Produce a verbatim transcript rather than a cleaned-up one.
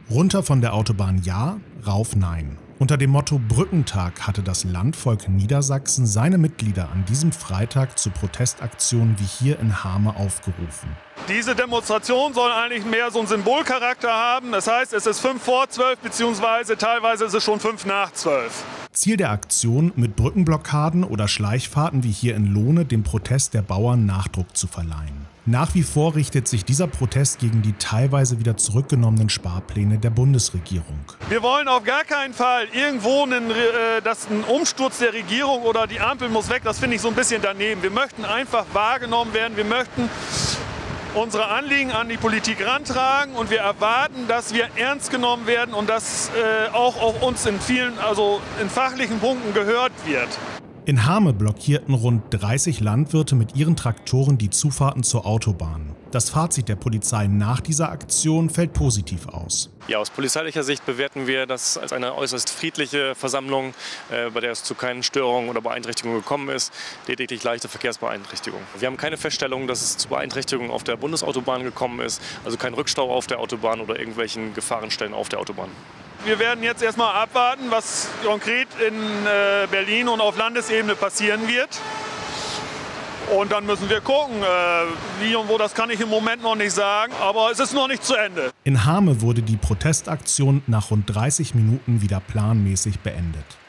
Runter von der Autobahn ja, rauf nein. Unter dem Motto Brückentag hatte das Landvolk Niedersachsen seine Mitglieder an diesem Freitag zu Protestaktionen wie hier in Hame aufgerufen. Diese Demonstration soll eigentlich mehr so einen Symbolcharakter haben. Das heißt, es ist fünf vor zwölf beziehungsweise teilweise ist es schon fünf nach zwölf. Ziel der Aktion, mit Brückenblockaden oder Schleichfahrten wie hier in Lohne dem Protest der Bauern Nachdruck zu verleihen. Nach wie vor richtet sich dieser Protest gegen die teilweise wieder zurückgenommenen Sparpläne der Bundesregierung. Wir wollen auf gar keinen Fall irgendwo einen, äh, dass ein Umsturz der Regierung oder die Ampel muss weg, das finde ich so ein bisschen daneben. Wir möchten einfach wahrgenommen werden, wir möchten unsere Anliegen an die Politik rantragen und wir erwarten, dass wir ernst genommen werden und dass äh, auch, auch uns in vielen, also in fachlichen Punkten gehört wird. In Hame blockierten rund dreißig Landwirte mit ihren Traktoren die Zufahrten zur Autobahn. Das Fazit der Polizei nach dieser Aktion fällt positiv aus. Ja, aus polizeilicher Sicht bewerten wir das als eine äußerst friedliche Versammlung, äh, bei der es zu keinen Störungen oder Beeinträchtigungen gekommen ist, lediglich leichte Verkehrsbeeinträchtigungen. Wir haben keine Feststellung, dass es zu Beeinträchtigungen auf der Bundesautobahn gekommen ist, also kein Rückstau auf der Autobahn oder irgendwelchen Gefahrenstellen auf der Autobahn. Wir werden jetzt erstmal abwarten, was konkret in äh, Berlin und auf Landesebene passieren wird. Und dann müssen wir gucken, äh, wie und wo, das kann ich im Moment noch nicht sagen, aber es ist noch nicht zu Ende. In Hame wurde die Protestaktion nach rund dreißig Minuten wieder planmäßig beendet.